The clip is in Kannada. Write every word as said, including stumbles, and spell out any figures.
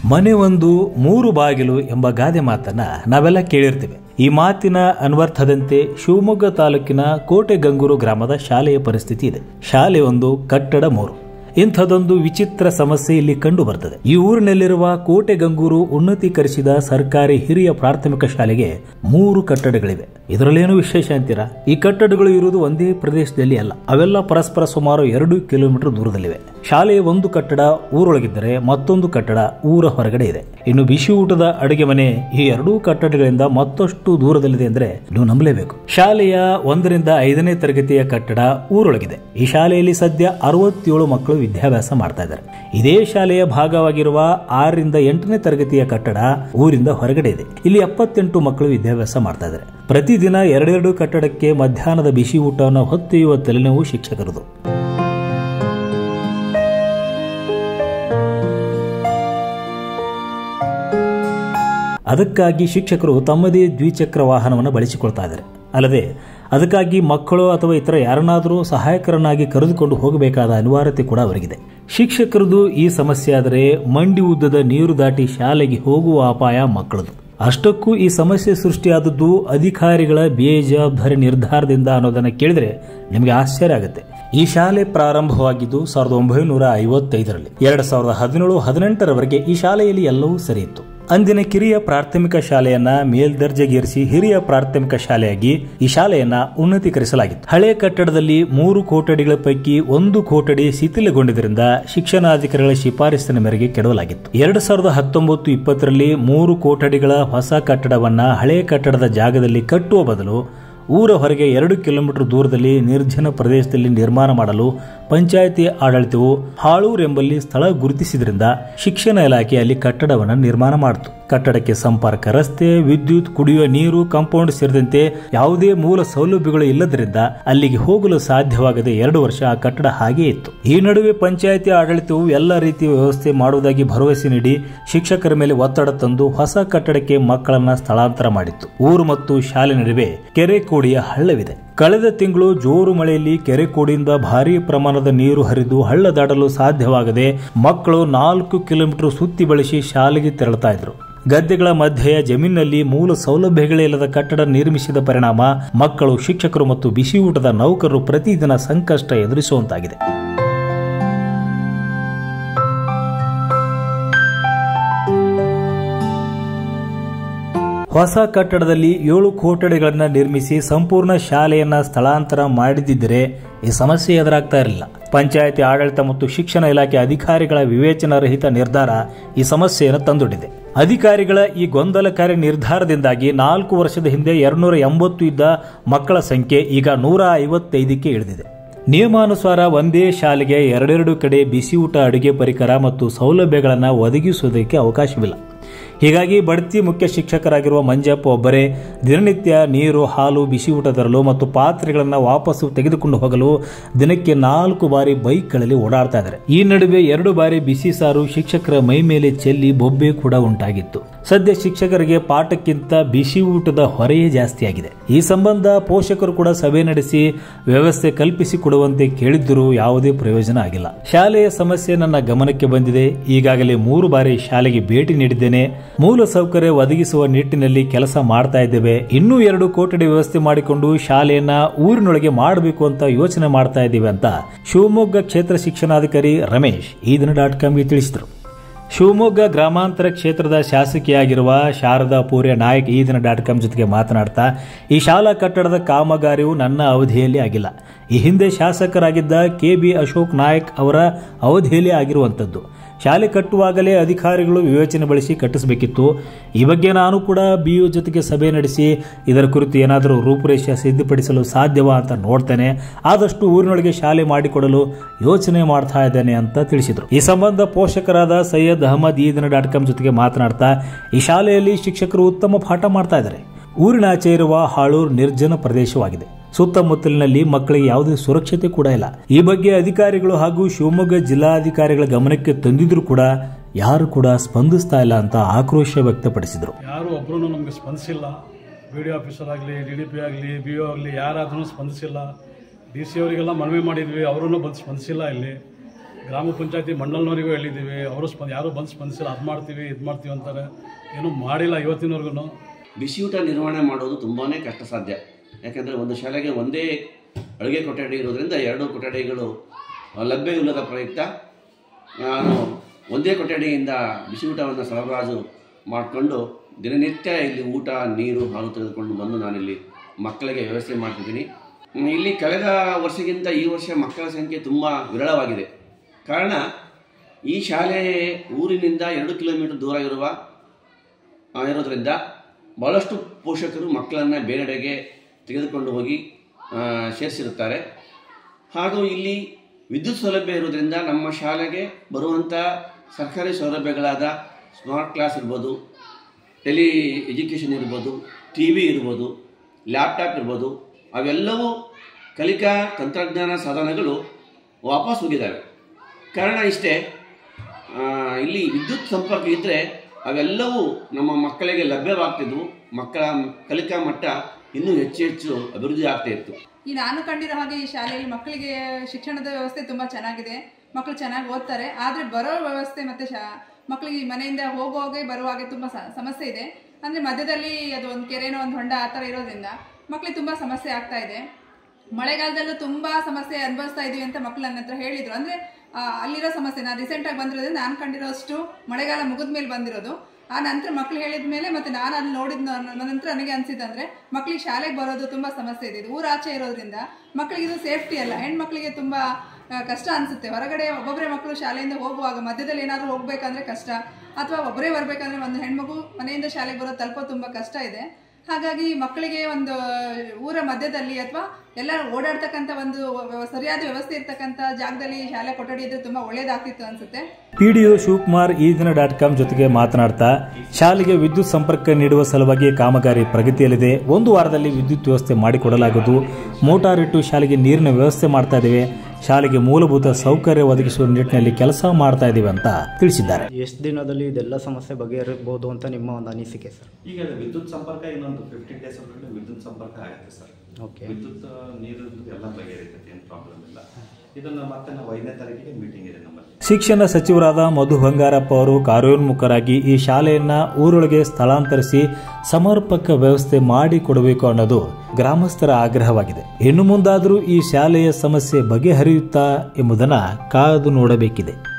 ಮನೆ ಒಂದು ಮೂರು ಬಾಗಿಲು ಎಂಬ ಗಾದೆ ಮಾತನ್ನ ನಾವೆಲ್ಲ ಕೇಳಿರ್ತೇವೆ. ಈ ಮಾತಿನ ಅನ್ವರ್ಥದಂತೆ ಶಿವಮೊಗ್ಗ ತಾಲೂಕಿನ ಕೋಟೆಗಂಗೂರು ಗ್ರಾಮದ ಶಾಲೆಯ ಪರಿಸ್ಥಿತಿ ಇದೆ. ಶಾಲೆ ಒಂದು, ಕಟ್ಟಡ ಮೂರು. ಇಂಥದೊಂದು ವಿಚಿತ್ರ ಸಮಸ್ಯೆ ಇಲ್ಲಿ ಕಂಡು ಬರ್ತದೆ. ಈ ಊರಿನಲ್ಲಿರುವ ಕೋಟೆಗಂಗೂರು ಉನ್ನತೀಕರಿಸಿದ ಸರ್ಕಾರಿ ಹಿರಿಯ ಪ್ರಾಥಮಿಕ ಶಾಲೆಗೆ ಮೂರು ಕಟ್ಟಡಗಳಿವೆ. ಇದರಲ್ಲೇನು ವಿಶೇಷ ಅಂತೀರಾ? ಈ ಕಟ್ಟಡಗಳು ಇರುವುದು ಒಂದೇ ಪ್ರದೇಶದಲ್ಲಿ ಅಲ್ಲ, ಅವೆಲ್ಲ ಪರಸ್ಪರ ಸುಮಾರು ಎರಡು ಕಿಲೋಮೀಟರ್ ದೂರದಲ್ಲಿವೆ. ಶಾಲೆಯ ಒಂದು ಕಟ್ಟಡ ಊರೊಳಗಿದ್ದರೆ ಮತ್ತೊಂದು ಕಟ್ಟಡ ಊರ ಹೊರಗಡೆ ಇದೆ. ಇನ್ನು ಬಿಸಿ ಊಟದ ಅಡುಗೆ ಮನೆ ಈ ಎರಡೂ ಕಟ್ಟಡಗಳಿಂದ ಮತ್ತಷ್ಟು ದೂರದಲ್ಲಿದೆ ಅಂದ್ರೆ ನೀವು ನಂಬಲೇಬೇಕು. ಶಾಲೆಯ ಒಂದರಿಂದ ಐದನೇ ತರಗತಿಯ ಕಟ್ಟಡ ಊರೊಳಗಿದೆ. ಈ ಶಾಲೆಯಲ್ಲಿ ಸದ್ಯ ಅರವತ್ತೇಳು ಮಕ್ಕಳು ವಿದ್ಯಾಭ್ಯಾಸ ಮಾಡ್ತಾ ಇದ್ದಾರೆ. ಇದೇ ಶಾಲೆಯ ಭಾಗವಾಗಿರುವ ಆರರಿಂದ ಎಂಟನೇ ತರಗತಿಯ ಕಟ್ಟಡ ಊರಿಂದ ಹೊರಗಡೆ ಇದೆ. ಇಲ್ಲಿ ಎಪ್ಪತ್ತೆಂಟು ಮಕ್ಕಳು ವಿದ್ಯಾಭ್ಯಾಸ ಮಾಡ್ತಾ ಇದ್ದಾರೆ. ಪ್ರತಿದಿನ ಎರಡೆರಡು ಕಟ್ಟಡಕ್ಕೆ ಮಧ್ಯಾಹ್ನದ ಬಿಸಿ ಊಟವನ್ನು ಹೊತ್ತೊಯ್ಯುವ ತಲೆನೋವು ಶಿಕ್ಷಕರದು. ಅದಕ್ಕಾಗಿ ಶಿಕ್ಷಕರು ತಮ್ಮದೇ ದ್ವಿಚಕ್ರ ವಾಹನವನ್ನು ಬಳಸಿಕೊಳ್ತಾ ಇದ್ದಾರೆ. ಅಲ್ಲದೆ ಅದಕ್ಕಾಗಿ ಮಕ್ಕಳು ಅಥವಾ ಇತರ ಯಾರನ್ನಾದರೂ ಸಹಾಯಕರನ್ನಾಗಿ ಕರೆದುಕೊಂಡು ಹೋಗಬೇಕಾದ ಅನಿವಾರ್ಯತೆ ಕೂಡ ಅವರಿಗಿದೆ. ಶಿಕ್ಷಕರದು ಈ ಸಮಸ್ಯೆ ಆದರೆ ಮಂಡಿ ಉದ್ದದ ನೀರು ದಾಟಿ ಶಾಲೆಗೆ ಹೋಗುವ ಅಪಾಯ ಮಕ್ಕಳದು. ಅಷ್ಟಕ್ಕೂ ಈ ಸಮಸ್ಯೆ ಸೃಷ್ಟಿಯಾದದ್ದು ಅಧಿಕಾರಿಗಳ ಬೇಜವಾಬ್ದಾರಿ ನಿರ್ಧಾರದಿಂದ ಅನ್ನೋದನ್ನ ಕೇಳಿದ್ರೆ ನಿಮಗೆ ಆಶ್ಚರ್ಯ ಆಗುತ್ತೆ. ಈ ಶಾಲೆ ಪ್ರಾರಂಭವಾಗಿದ್ದು ಸಾವಿರದ ಒಂಬೈನೂರ ಐವತ್ತೈದರಲ್ಲಿ. ಎರಡ್ ಸಾವಿರದ ಹದಿನೇಳು ಹದಿನೆಂಟರವರೆಗೆ ಈ ಶಾಲೆಯಲ್ಲಿ ಎಲ್ಲವೂ ಸರಿ ಇತ್ತು. ಅಂದಿನ ಕಿರಿಯ ಪ್ರಾಥಮಿಕ ಶಾಲೆಯನ್ನ ಮೇಲ್ದರ್ಜೆಗೇರಿಸಿ ಹಿರಿಯ ಪ್ರಾಥಮಿಕ ಶಾಲೆಯಾಗಿ ಈ ಶಾಲೆಯನ್ನ ಉನ್ನತೀಕರಿಸಲಾಗಿತ್ತು. ಹಳೆ ಕಟ್ಟಡದಲ್ಲಿ ಮೂರು ಕೊಠಡಿಗಳ ಪೈಕಿ ಒಂದು ಕೊಠಡಿ ಶಿಥಿಲಗೊಂಡಿದ್ದರಿಂದ ಶಿಕ್ಷಣಾಧಿಕಾರಿಗಳ ಶಿಫಾರಸಿನ ಮೇರೆಗೆ ಕೆಡವಲಾಗಿತ್ತು. ಎರಡ್ ಸಾವಿರದ ಹತ್ತೊಂಬತ್ತು ಇಪ್ಪತ್ತರಲ್ಲಿ ಮೂರು ಕೊಠಡಿಗಳ ಹೊಸ ಕಟ್ಟಡವನ್ನ ಹಳೆ ಕಟ್ಟಡದ ಜಾಗದಲ್ಲಿ ಕಟ್ಟುವ ಬದಲು ಊರ ಹೊರಗೆ ಎರಡು ಕಿಲೋಮೀಟರ್ ದೂರದಲ್ಲಿ ನಿರ್ಜನ ಪ್ರದೇಶದಲ್ಲಿ ನಿರ್ಮಾಣ ಮಾಡಲು ಪಂಚಾಯಿತಿ ಆಡಳಿತವು ಹಾಳೂರು ಎಂಬಲ್ಲಿ ಸ್ಥಳ ಗುರುತಿಸಿದ್ರಿಂದ ಶಿಕ್ಷಣ ಇಲಾಖೆ ಅಲ್ಲಿ ಕಟ್ಟಡವನ್ನು ನಿರ್ಮಾಣ ಮಾಡಿತು. ಕಟ್ಟಡಕ್ಕೆ ಸಂಪರ್ಕ ರಸ್ತೆ, ವಿದ್ಯುತ್, ಕುಡಿಯುವ ನೀರು, ಕಾಂಪೌಂಡ್ ಸೇರಿದಂತೆ ಯಾವುದೇ ಮೂಲ ಸೌಲಭ್ಯಗಳು ಇಲ್ಲದರಿಂದ ಅಲ್ಲಿಗೆ ಹೋಗಲು ಸಾಧ್ಯವಾಗದೆ ಎರಡು ವರ್ಷ ಆ ಕಟ್ಟಡ ಹಾಗೇ ಇತ್ತು. ಈ ನಡುವೆ ಪಂಚಾಯಿತಿ ಆಡಳಿತವು ಎಲ್ಲ ರೀತಿಯ ವ್ಯವಸ್ಥೆ ಮಾಡುವುದಾಗಿ ಭರವಸೆ ನೀಡಿ ಶಿಕ್ಷಕರ ಮೇಲೆ ಒತ್ತಡ ತಂದು ಹೊಸ ಕಟ್ಟಡಕ್ಕೆ ಮಕ್ಕಳನ್ನ ಸ್ಥಳಾಂತರ ಮಾಡಿತ್ತು. ಊರು ಮತ್ತು ಶಾಲೆ ನಡುವೆ ಕೆರೆ ಕೋಡಿಯ ಹಳ್ಳವಿದೆ. ಕಳೆದ ತಿಂಗಳು ಜೋರು ಮಳೆಯಲ್ಲಿ ಕೆರೆ ಕೋಡಿಯಿಂದ ಭಾರೀ ಪ್ರಮಾಣದ ನೀರು ಹರಿದು ಹಳ್ಳ ದಾಟಲು ಸಾಧ್ಯವಾಗದೆ ಮಕ್ಕಳು ನಾಲ್ಕು ಕಿಲೋಮೀಟರ್ ಸುತ್ತಿ ಬಳಸಿ ಶಾಲೆಗೆ ತೆರಳುತ್ತಾ ಇದ್ರು. ಗದ್ದೆಗಳ ಮಧ್ಯೆಯ ಜಮೀನಿನಲ್ಲಿ ಮೂಲ ಸೌಲಭ್ಯಗಳೇ ಇಲ್ಲದ ಕಟ್ಟಡ ನಿರ್ಮಿಸಿದ ಪರಿಣಾಮ ಮಕ್ಕಳು, ಶಿಕ್ಷಕರು ಮತ್ತು ಬಿಸಿ ಊಟದ ನೌಕರರು ಪ್ರತಿದಿನ ಸಂಕಷ್ಟ ಎದುರಿಸುವಂತಾಗಿದೆ. ಹೊಸ ಕಟ್ಟಡದಲ್ಲಿ ಏಳು ಕೊಠಡಿಗಳನ್ನು ನಿರ್ಮಿಸಿ ಸಂಪೂರ್ಣ ಶಾಲೆಯನ್ನ ಸ್ಥಳಾಂತರ ಮಾಡಿದ್ದರೆ ಈ ಸಮಸ್ಯೆ ಎದುರಾಗ್ತಾ ಇರಲಿಲ್ಲ. ಪಂಚಾಯಿತಿ ಆಡಳಿತ ಮತ್ತು ಶಿಕ್ಷಣ ಇಲಾಖೆ ಅಧಿಕಾರಿಗಳ ವಿವೇಚನಾ ರಹಿತ ನಿರ್ಧಾರ ಈ ಸಮಸ್ಯೆಯನ್ನು ತಂದೊಡ್ಡಿದೆ. ಅಧಿಕಾರಿಗಳ ಈ ಗೊಂದಲಕಾರಿ ನಿರ್ಧಾರದಿಂದಾಗಿ ನಾಲ್ಕು ವರ್ಷದ ಹಿಂದೆ ಎರಡ್ನೂರ ಎಂಬತ್ತು ಇದ್ದ ಮಕ್ಕಳ ಸಂಖ್ಯೆ ಈಗ ನೂರ ಐವತ್ತೈದಕ್ಕೆ ಇಳಿದಿದೆ. ನಿಯಮಾನುಸಾರ ಒಂದೇ ಶಾಲೆಗೆ ಎರಡೆರಡು ಕಡೆ ಬಿಸಿ ಊಟ, ಅಡುಗೆ ಪರಿಕರ ಮತ್ತು ಸೌಲಭ್ಯಗಳನ್ನು ಒದಗಿಸುವುದಕ್ಕೆ ಅವಕಾಶವಿಲ್ಲ. ಹೀಗಾಗಿ ಬಡ್ತಿ ಮುಖ್ಯ ಶಿಕ್ಷಕರಾಗಿರುವ ಮಂಜಪ್ಪ ಒಬ್ಬರೇ ದಿನನಿತ್ಯ ನೀರು, ಹಾಲು, ಬಿಸಿ ಊಟ ತರಲು ಮತ್ತು ಪಾತ್ರೆಗಳನ್ನು ವಾಪಸ್ಸು ತೆಗೆದುಕೊಂಡು ಹೋಗಲು ದಿನಕ್ಕೆ ನಾಲ್ಕು ಬಾರಿ ಬೈಕ್ಗಳಲ್ಲಿ ಓಡಾಡ್ತಾ ಇದ್ದಾರೆ. ಈ ನಡುವೆ ಎರಡು ಬಾರಿ ಬಿಸಿ ಸಾರು ಶಿಕ್ಷಕರ ಮೈ ಮೇಲೆ ಚೆಲ್ಲಿ ಬೊಬ್ಬೆ ಕೂಡ ಉಂಟಾಗಿತ್ತು. ಸದ್ಯ ಶಿಕ್ಷಕರಿಗೆ ಪಾಠಕ್ಕಿಂತ ಬಿಸಿ ಊಟದ ಹೊರೆಯೇ ಜಾಸ್ತಿಯಾಗಿದೆ. ಈ ಸಂಬಂಧ ಪೋಷಕರು ಕೂಡ ಸಭೆ ನಡೆಸಿ ವ್ಯವಸ್ಥೆ ಕಲ್ಪಿಸಿಕೊಡುವಂತೆ ಕೇಳಿದ್ದರೂ ಯಾವುದೇ ಪ್ರಯೋಜನ ಆಗಿಲ್ಲ. ಶಾಲೆಯ ಸಮಸ್ಯೆ ನನ್ನ ಗಮನಕ್ಕೆ ಬಂದಿದೆ. ಈಗಾಗಲೇ ಮೂರು ಬಾರಿ ಶಾಲೆಗೆ ಭೇಟಿ ನೀಡಿದ್ದೇನೆ. ಮೂಲ ಸೌಕರ್ಯ ಒದಗಿಸುವ ನಿಟ್ಟಿನಲ್ಲಿ ಕೆಲಸ ಮಾಡ್ತಾ ಇದ್ದೇವೆ. ಇನ್ನೂ ಎರಡು ಕೊಠಡಿ ವ್ಯವಸ್ಥೆ ಮಾಡಿಕೊಂಡು ಶಾಲೆಯನ್ನ ಊರಿನೊಳಗೆ ಮಾಡಬೇಕು ಅಂತ ಯೋಚನೆ ಮಾಡ್ತಾ ಇದ್ದೇವೆ ಅಂತ ಶಿವಮೊಗ್ಗ ಕ್ಷೇತ್ರ ಶಿಕ್ಷಣಾಧಿಕಾರಿ ರಮೇಶ್ ಈ ದಿನ ಡಾಟ್ ಕಾಮ್ಗೆ ತಿಳಿಸಿದರು. ಶಿವಮೊಗ್ಗ ಗ್ರಾಮಾಂತರ ಕ್ಷೇತ್ರದ ಶಾಸಕಿಯಾಗಿರುವ ಶಾರದಾ ಪೂರ್ಯ ನಾಯಕ್ ಈ ದಿನ ಡಾಟ್ ಕಾಮ್ ಜೊತೆಗೆ ಮಾತನಾಡ್ತಾ, ಈ ಶಾಲಾ ಕಟ್ಟಡದ ಕಾಮಗಾರಿಯು ನನ್ನ ಅವಧಿಯಲ್ಲಿ ಆಗಿಲ್ಲ. ಈ ಹಿಂದೆ ಶಾಸಕರಾಗಿದ್ದ ಕೆ ಬಿ ಅಶೋಕ್ ನಾಯಕ್ ಅವರ ಅವಧಿಯಲ್ಲಿ ಆಗಿರುವಂಥದ್ದು. ಶಾಲೆ ಕಟ್ಟುವಾಗಲೇ ಅಧಿಕಾರಿಗಳು ವಿವೇಚನೆ ಬಳಸಿ ಕಟ್ಟಿಸಬೇಕಿತ್ತು. ಈ ಬಗ್ಗೆ ನಾನು ಕೂಡ ಬಿಯು ಜೊತೆಗೆ ಸಭೆ ನಡೆಸಿ ಇದರ ಕುರಿತು ಏನಾದರೂ ರೂಪುರೇಷೆ ಸಿದ್ಧಪಡಿಸಲು ಸಾಧ್ಯವಾ ಅಂತ ನೋಡ್ತೇನೆ. ಆದಷ್ಟು ಊರಿನೊಳಗೆ ಶಾಲೆ ಮಾಡಿಕೊಡಲು ಯೋಚನೆ ಮಾಡ್ತಾ ಇದ್ದೇನೆ ಅಂತ ತಿಳಿಸಿದರು. ಈ ಸಂಬಂಧ ಪೋಷಕರಾದ ಸೈಯದ್ ಅಹಮದ್ ಈ ದಿನ ಡಾಟ್ ಕಾಮ್ ಜೊತೆಗೆ ಮಾತನಾಡ್ತಾ, ಈ ಶಾಲೆಯಲ್ಲಿ ಶಿಕ್ಷಕರು ಉತ್ತಮ ಪಾಠ ಮಾಡ್ತಾ ಇದ್ದಾರೆ. ಊರಿನಾಚೆ ಇರುವ ಹಾಳೂರು ನಿರ್ಜನ ಪ್ರದೇಶವಾಗಿದೆ. ಸುತ್ತಮುತ್ತಲಿನಲ್ಲಿ ಮಕ್ಕಳಿಗೆ ಯಾವುದೇ ಸುರಕ್ಷತೆ ಕೂಡ ಇಲ್ಲ. ಈ ಬಗ್ಗೆ ಅಧಿಕಾರಿಗಳು ಹಾಗೂ ಶಿವಮೊಗ್ಗ ಜಿಲ್ಲಾಧಿಕಾರಿಗಳ ಗಮನಕ್ಕೆ ತಂದಿದ್ರು ಕೂಡ ಯಾರು ಕೂಡ ಸ್ಪಂದಿಸ್ತಾ ಇಲ್ಲ ಅಂತ ಆಕ್ರೋಶ ವ್ಯಕ್ತಪಡಿಸಿದರು. ಯಾರು ಒಬ್ಬರು ನಮಗೆ ಸ್ಪಂದಿಸಿಲ್ಲ. ಬಿ ಡಿ ಆಫೀಸರ್ ಆಗಲಿ, ಡಿ ಡಿ ಪಿ ಆಗಲಿ, ಬಿ ಒ ಆಗಲಿ ಯಾರಾದ್ರೂ ಸ್ಪಂದಿಸಿಲ್ಲ. ಡಿ ಸಿ ಅವರಿಗೆಲ್ಲ ಮನವಿ ಮಾಡಿದ್ವಿ, ಅವರೂ ಬಂದು ಸ್ಪಂದಿಸಿಲ್ಲ. ಇಲ್ಲಿ ಗ್ರಾಮ ಪಂಚಾಯತಿ ಮಂಡಲ್ನವರಿಗೂ ಹೇಳಿದ್ದೀವಿ, ಅವರು ಸ್ಪಂದ ಯಾರೂ ಬಂದು ಸ್ಪಂದಿಸಿಲ್ಲ. ಅದು ಮಾಡ್ತೀವಿ ಇದು ಮಾಡ್ತೀವಿ ಅಂತಾರೆ, ಏನೂ ಮಾಡಿಲ್ಲ ಇವತ್ತಿನವರೆಗೂ. ಬಿಸಿಯೂಟ ನಿರ್ವಹಣೆ ಮಾಡೋದು ತುಂಬಾ ಕಷ್ಟ ಸಾಧ್ಯ. ಯಾಕೆಂದರೆ ಒಂದು ಶಾಲೆಗೆ ಒಂದೇ ಅಡುಗೆ ಕೊಠಡಿ ಇರೋದ್ರಿಂದ ಎರಡು ಕೊಠಡಿಗಳು ಲಭ್ಯವಿಲ್ಲದ ಪ್ರಯುಕ್ತ ನಾನು ಒಂದೇ ಕೊಠಡಿಯಿಂದ ಬಿಸಿಯೂಟವನ್ನು ಸರಬರಾಜು ಮಾಡಿಕೊಂಡು ದಿನನಿತ್ಯ ಇಲ್ಲಿ ಊಟ ನೀರು ಹಾಲು ತೆಗೆದುಕೊಂಡು ಬಂದು ನಾನಿಲ್ಲಿ ಮಕ್ಕಳಿಗೆ ವ್ಯವಸ್ಥೆ ಮಾಡ್ತಿದ್ದೀನಿ. ಇಲ್ಲಿ ಕಳೆದ ವರ್ಷಕ್ಕಿಂತ ಈ ವರ್ಷ ಮಕ್ಕಳ ಸಂಖ್ಯೆ ತುಂಬ ವಿರಳವಾಗಿದೆ. ಕಾರಣ ಈ ಶಾಲೆ ಊರಿನಿಂದ ಎರಡು ಕಿಲೋಮೀಟರ್ ದೂರ ಇರುವ ಇರೋದರಿಂದ ಭಾಳಷ್ಟು ಪೋಷಕರು ಮಕ್ಕಳನ್ನು ಬೇರೆಡೆಗೆ ತೆಗೆದುಕೊಂಡು ಹೋಗಿ ಸೇರಿಸಿರುತ್ತಾರೆ. ಹಾಗೂ ಇಲ್ಲಿ ವಿದ್ಯುತ್ ಸೌಲಭ್ಯ ಇರೋದರಿಂದ ನಮ್ಮ ಶಾಲೆಗೆ ಬರುವಂಥ ಸರ್ಕಾರಿ ಸೌಲಭ್ಯಗಳಾದ ಸ್ಮಾರ್ಟ್ ಕ್ಲಾಸ್ ಇರ್ಬೋದು, ಟೆಲಿ ಎಜುಕೇಷನ್ ಇರ್ಬೋದು, ಟಿ ವಿ ಇರ್ಬೋದು, ಲ್ಯಾಪ್ಟಾಪ್ ಇರ್ಬೋದು, ಅವೆಲ್ಲವೂ ಕಲಿಕಾ ತಂತ್ರಜ್ಞಾನ ಸಾಧನಗಳು ವಾಪಸ್ ಹೋಗಿದ್ದಾವೆ. ಕಾರಣ ಇಷ್ಟೇ, ಇಲ್ಲಿ ವಿದ್ಯುತ್ ಸಂಪರ್ಕ ಇದ್ದರೆ ಅವೆಲ್ಲವೂ ನಮ್ಮ ಮಕ್ಕಳಿಗೆ ಲಭ್ಯವಾಗ್ತಿದ್ವು. ಮಕ್ಕಳ ಕಲಿಕಾ ಮಟ್ಟ ಇನ್ನೂ ಹೆಚ್ಚು ಹೆಚ್ಚು ಅಭಿವೃದ್ಧಿ ಆಗ್ತಾ ಇತ್ತು. ಈ ನಾನು ಕಂಡಿರೋ ಹಾಗೆ ಈ ಶಾಲೆಯಲ್ಲಿ ಮಕ್ಕಳಿಗೆ ಶಿಕ್ಷಣದ ವ್ಯವಸ್ಥೆ ತುಂಬ ಚೆನ್ನಾಗಿದೆ. ಮಕ್ಕಳು ಚೆನ್ನಾಗಿ ಓದ್ತಾರೆ. ಆದರೆ ಬರೋ ವ್ಯವಸ್ಥೆ ಮತ್ತು ಶಾ ಮಕ್ಕಳಿಗೆ ಮನೆಯಿಂದ ಹೋಗುವಾಗೆ ಬರುವಾಗೆ ತುಂಬ ಸಮಸ್ಯೆ ಇದೆ. ಅಂದರೆ ಮಧ್ಯದಲ್ಲಿ ಅದು ಒಂದು ಕೆರೆನೋ ಒಂದು ಹೊಂಡ ಆ ಥರ ಇರೋದ್ರಿಂದ ಮಕ್ಕಳಿಗೆ ತುಂಬ ಸಮಸ್ಯೆ ಆಗ್ತಾ ಇದೆ. ಮಳೆಗಾಲದಲ್ಲೂ ತುಂಬ ಸಮಸ್ಯೆ ಅನುಭವಿಸ್ತಾ ಇದೀವಿ ಅಂತ ಮಕ್ಕಳು ನನ್ನ ಹತ್ರ ಹೇಳಿದರು. ಅಂದರೆ ಅಲ್ಲಿರೋ ಸಮಸ್ಯೆ ನಾನು ರೀಸೆಂಟಾಗಿ ಬಂದಿರೋದ್ರಿಂದ ನಾನು ಕಂಡಿರೋಷ್ಟು ಮಳೆಗಾಲ ಮುಗಿದ ಮೇಲೆ ಬಂದಿರೋದು. ಆ ನಂತರ ಮಕ್ಕಳು ಹೇಳಿದ ಮೇಲೆ ಮತ್ತು ನಾನು ಅಲ್ಲಿ ನೋಡಿದ ನಂತರ ನನಗೆ ಅನಿಸಿದಂದರೆ ಮಕ್ಕಳಿಗೆ ಶಾಲೆಗೆ ಬರೋದು ತುಂಬ ಸಮಸ್ಯೆ ಇದೆ. ಇದು ಊರಾಚೆ ಇರೋದ್ರಿಂದ ಮಕ್ಕಳಿಗೆ ಇದು ಸೇಫ್ಟಿ ಅಲ್ಲ. ಹೆಣ್ಮಕ್ಳಿಗೆ ತುಂಬ ಕಷ್ಟ ಅನಿಸುತ್ತೆ. ಹೊರಗಡೆ ಒಬ್ಬೊಬ್ಬರೇ ಮಕ್ಕಳು ಶಾಲೆಯಿಂದ ಹೋಗುವಾಗ ಮಧ್ಯದಲ್ಲಿ ಏನಾದರೂ ಹೋಗಬೇಕಂದ್ರೆ ಕಷ್ಟ, ಅಥವಾ ಒಬ್ಬರೇ ಬರಬೇಕಂದ್ರೆ ಒಂದು ಹೆಣ್ಮಗು ಮನೆಯಿಂದ ಶಾಲೆಗೆ ಬರೋದು ತಲುಪೋ ತುಂಬ ಕಷ್ಟ ಇದೆ. ಹಾಗಾಗಿ ಮಕ್ಕಳಿಗೆ ಒಂದು ಊರ ಮಧ್ಯದಲ್ಲಿ ಅಥವಾ ಎಲ್ಲ ಓಡಾಡ್ತಕ್ಕಂಥ ಒಂದು ಸರಿಯಾದ ವ್ಯವಸ್ಥೆ ಇರ್ತಕ್ಕಂಥ ಜಾಗದಲ್ಲಿ ಶಾಲೆ ಕೊಠಡಿ ಇದ್ರೆ ತುಂಬಾ ಒಳ್ಳೇದಾಗ್ತಿತ್ತು ಅನ್ಸುತ್ತೆ. ಪಿಡಿಒ ಶಿವಕುಮಾರ್ ಈ ದಿನ ಡಾಟ್ ಕಾಮ್ ಜೊತೆಗೆ ಮಾತನಾಡ್ತಾ ಶಾಲೆಗೆ ವಿದ್ಯುತ್ ಸಂಪರ್ಕ ನೀಡುವ ಸಲುವಾಗಿ ಕಾಮಗಾರಿ ಪ್ರಗತಿಯಲ್ಲಿದೆ. ಒಂದು ವಾರದಲ್ಲಿ ವಿದ್ಯುತ್ ವ್ಯವಸ್ಥೆ ಮಾಡಿಕೊಡಲಾಗುವುದು. ಮೋಟಾರ್ ಇಟ್ಟು ಶಾಲೆಗೆ ನೀರಿನ ವ್ಯವಸ್ಥೆ ಮಾಡ್ತಾ ಇದ್ದೇವೆ. ಶಾಲೆಗೆ ಮೂಲಭೂತ ಸೌಕರ್ಯ ಒದಗಿಸುವ ನಿಟ್ಟಿನಲ್ಲಿ ಕೆಲಸ ಮಾಡ್ತಾ ಇದ್ದೀವಿ ಅಂತ ತಿಳಿಸಿದ್ದಾರೆ. ಎಷ್ಟು ದಿನದಲ್ಲಿ ಇದೆಲ್ಲ ಸಮಸ್ಯೆ ಬಗೆಹರಬಹುದು ಅಂತ ನಿಮ್ಮ ಒಂದು ಅನಿಸಿಕೆ ಸರ್? ಈಗ ವಿದ್ಯುತ್ ಸಂಪರ್ಕ ಇನ್ನೊಂದು ಫಿಫ್ಟೀನ್ ಡೇಸ್ ಒಳಗಡೆ ವಿದ್ಯುತ್ ಸಂಪರ್ಕ ಆಗುತ್ತೆ ಸರ್. ಓಕೆ, ವಿದ್ಯುತ್ ನೀರು ಎಲ್ಲ ಬಗೆಹರಿತೈತೆ, ಏನು ಪ್ರಾಬ್ಲಮ್ ಇಲ್ಲ. ಇದನ್ನು ಮತ್ತೆ ನಾವು ಐದನೇ ತಾರೀಕಿಗೆ ಮೀಟಿಂಗ್ ಇದೆ ನಮ್ಮಲ್ಲಿ. ಶಿಕ್ಷಣ ಸಚಿವರಾದ ಮಧು ಬಂಗಾರಪ್ಪ ಅವರು ಕಾರ್ಯೋನ್ಮುಖರಾಗಿ ಈ ಶಾಲೆಯನ್ನ ಊರೊಳಗೆ ಸ್ಥಳಾಂತರಿಸಿ ಸಮರ್ಪಕ ವ್ಯವಸ್ಥೆ ಮಾಡಿಕೊಡಬೇಕು ಅನ್ನೋದು ಗ್ರಾಮಸ್ಥರ ಆಗ್ರಹವಾಗಿದೆ. ಇನ್ನು ಮುಂದಾದರೂ ಈ ಶಾಲೆಯ ಸಮಸ್ಯೆ ಬಗೆಹರಿಯುತ್ತಾ ಎಂಬುದನ್ನು ಕಾದು ನೋಡಬೇಕಿದೆ.